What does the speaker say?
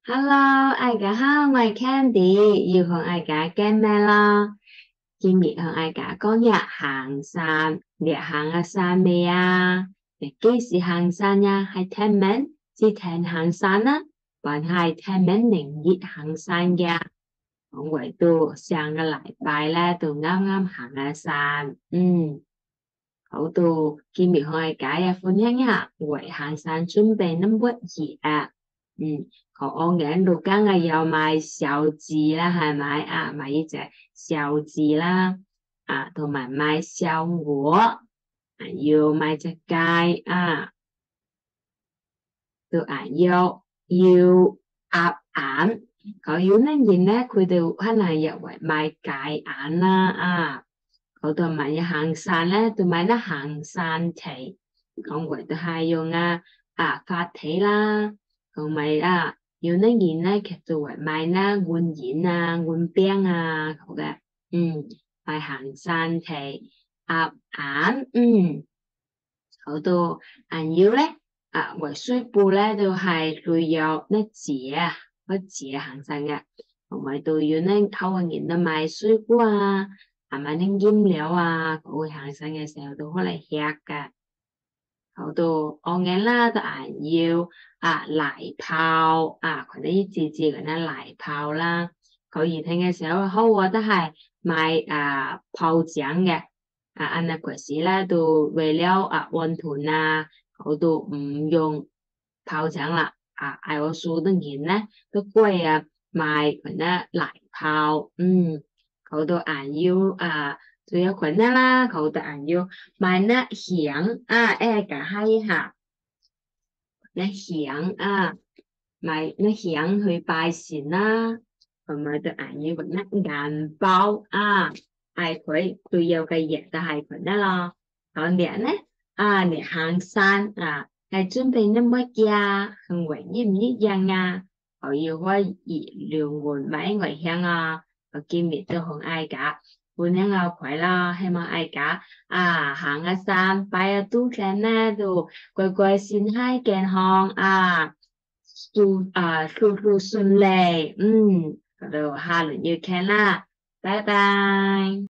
Hello，大家好，我係 Candy，要同大家見面啦。今日同大家講日行山，你行下山未啊？你幾時行山呀？係聽名之前行山啦，還係聽名零日行山嘅？我哋都上個禮拜咧，都啱啱行下山，好到今日同大家也分享一下為行山準備啲乜嘢啊？我眼度梗係有買小字啦，係咪啊？買呢隻小字啦，同埋買小鵝，要買隻雞啊，都要鴨眼。佢要呢件咧，佢哋可能入為買雞眼啦啊。佢哋買一行山咧，就買得行山蹄，講佢都係用發蹄啦，同埋要呢件咧，其實為買啦換鹽換冰好嘅，買行山蹄鴨眼，好多人要咧為水布咧就係都有呢節行山嘅，同埋都要呢偷個人都買水果買啲飲料佢會行山嘅時候都可嚟吃嘅。好多我眼啦，都要奶泡佢哋自己嘅奶泡啦。佢熱天嘅時候，好我都係買泡漿嘅。安那嗰時咧，都為了溫吞我都唔用泡漿啦。嗌我數得見咧，都貴買佢咧奶泡。佢都要仲有佢咧啦，佢都要買咧香夾下一下，咧香買咧香去拜神啦，同埋都要個咧銀包係佢最有嘅嘢就係佢咧咯。講點咧你行山係準備啲乜嘢行為一唔一樣我要可以量換買外香我今日都同嗌噶。本身佢啦，希望大家行下山，拜下祖先咧，就乖乖身體健康事事順利，就下輪要見啦，拜拜。